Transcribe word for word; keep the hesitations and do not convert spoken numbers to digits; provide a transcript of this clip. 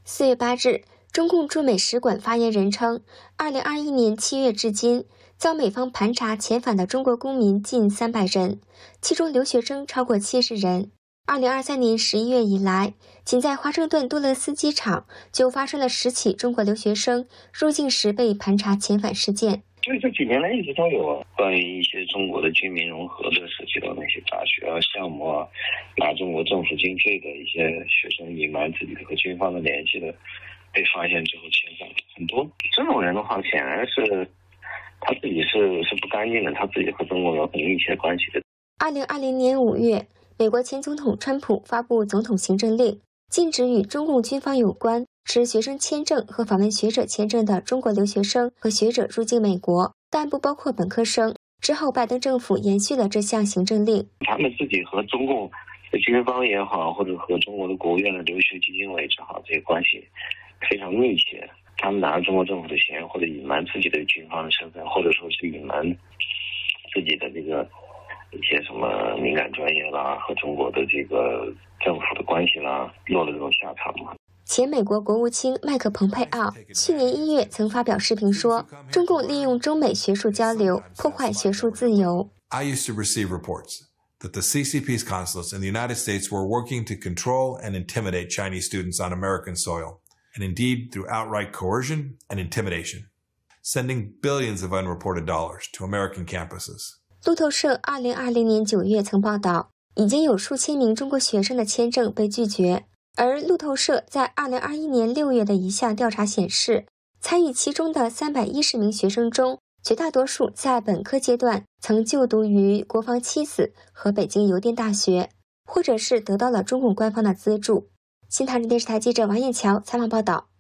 四月八日，中共驻美使馆发言人称，二零二一年七月至今，遭美方盘查遣返的中国公民近三百人，其中留学生超过七十人。二零二三年十一月以来，仅在华盛顿杜勒斯机场就发生了十起中国留学生入境时被盘查遣返事件。 所以这几年来一直都有啊，关于一些中国的军民融合的涉及到那些大学啊、项目啊，拿中国政府经费的一些学生隐瞒自己的和军方的联系的，被发现之后遣返很多。这种人的话，显然是他自己是是不干净的，他自己和中国有很密切关系的。 二零二零年五月，美国前总统川普发布总统行政令，禁止与中共军方有关持学生签证和访问学者签证的中国留学生和学者入境美国，但不包括本科生。之后，拜登政府延续了这项行政令。 他们自己和中共的军方也好，或者和中国的国务院的留学基金委也好，这个关系非常密切。他们拿着中国政府的钱，或者隐瞒自己的军方的身份，或者说是隐瞒自己的这个一些什么敏感专业啦，和中国的这个政府的关系啦，落了这种下场嘛。 前美国国务卿麦克蓬佩奥去年一月曾发表视频说，中共利用中美学术交流破坏学术自由。 I used to receive reports that the C C P's consulates in the United States were working to control and intimidate Chinese students on American soil, and indeed through outright coercion and intimidation, sending billions of unreported dollars to American campuses. 路透社二零二零年九月曾报道，已经有数千名中国学生的签证被拒绝。而路透社在二零二一年六月的一项调查显示，参与其中的三百一十名学生中，绝大多数在本科阶段曾就读于国防七子和北京邮电大学，或者是得到了中共官方的资助。新唐人电视台记者王艳桥采访报道。